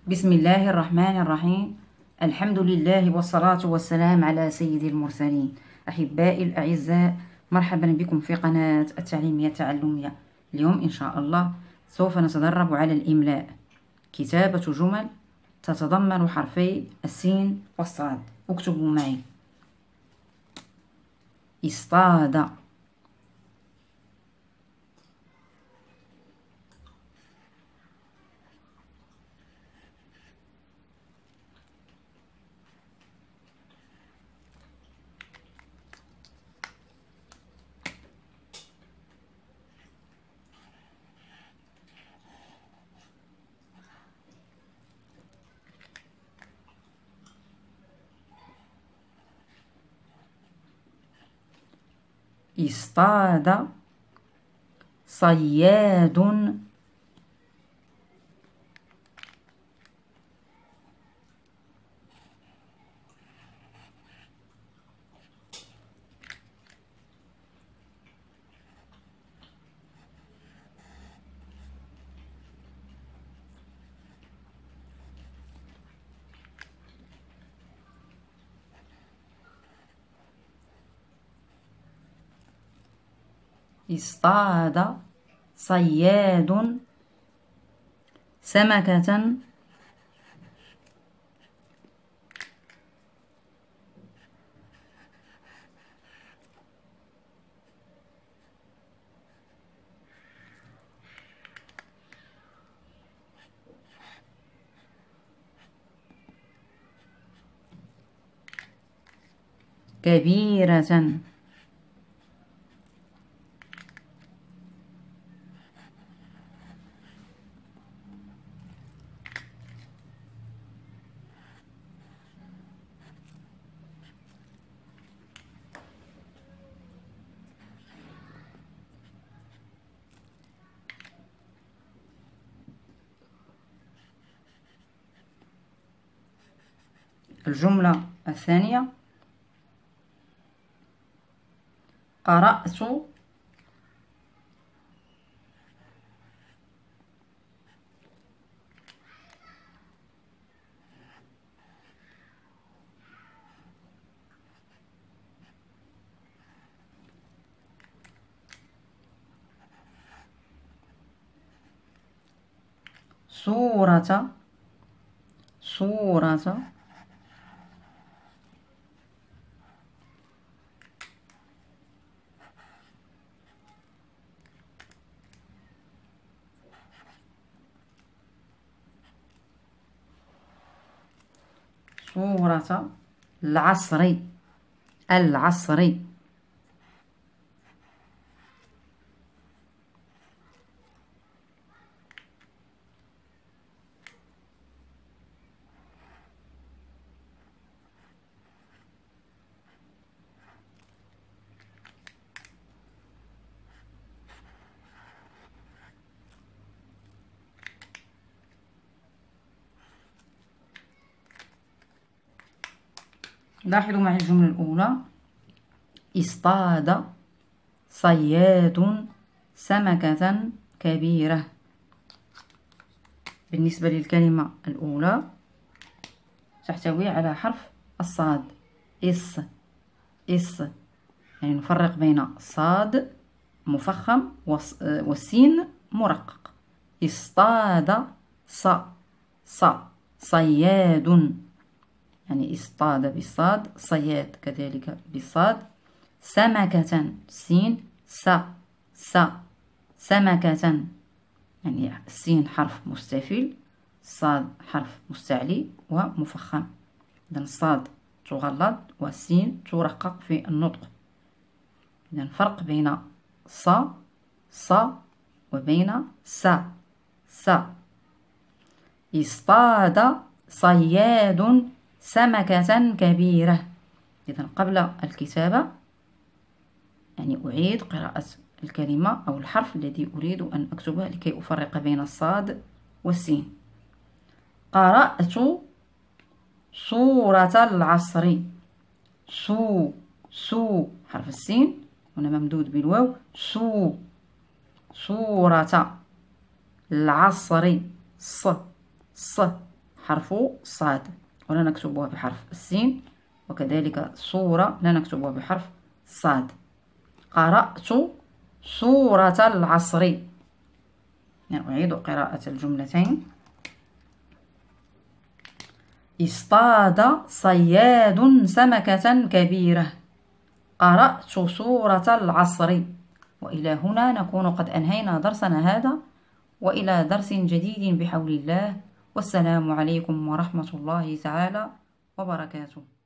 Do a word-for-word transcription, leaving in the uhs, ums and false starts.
بسم الله الرحمن الرحيم. الحمد لله والصلاة والسلام على سيد المرسلين. أحبائي الأعزاء، مرحبا بكم في قناة التعليمية التعلمية. اليوم إن شاء الله سوف نتدرب على الإملاء، كتابة جمل تتضمن حرفي السين والصاد. اكتبوا معي: اصطاد، اصطاد صياد، اصطاد صياد سمكة كبيرة. الجملة الثانية: قرأت سورة سورة سورة العصر العصر لاحظوا معي الجملة الأولى: اصطاد صياد سمكة كبيرة. بالنسبة للكلمة الأولى تحتوي على حرف الصاد، إص إص، يعني نفرق بين الصاد مفخم والسين مرقق. اصطاد ص ص صياد، يعني اصطاد بالصاد، صياد كذلك بالصاد. سمكة سين س س سمكة، يعني السين حرف مستفل، الصاد حرف مستعلي ومفخم. إذن الصاد تغلظ والسين ترقق في النطق. إذن الفرق بين ص ص وبين س س. اصطاد صياد سمكة كبيرة. إذن قبل الكتابة يعني أعيد قراءة الكلمة أو الحرف الذي أريد أن أكتبه لكي أفرق بين الصاد والسين. قرأت سورة العصر. سو سو حرف السين هنا ممدود بالواو. سو سورة العصر. ص ص حرف الصاد ولا نكتبها بحرف السين، وكذلك صورة لا نكتبها بحرف الصاد. قرأت سورة العصر. يعني أعيد قراءة الجملتين. اصطاد صياد سمكة كبيرة. قرأت سورة العصر. وإلى هنا نكون قد أنهينا درسنا هذا، وإلى درس جديد بحول الله، والسلام عليكم ورحمة الله تعالى وبركاته.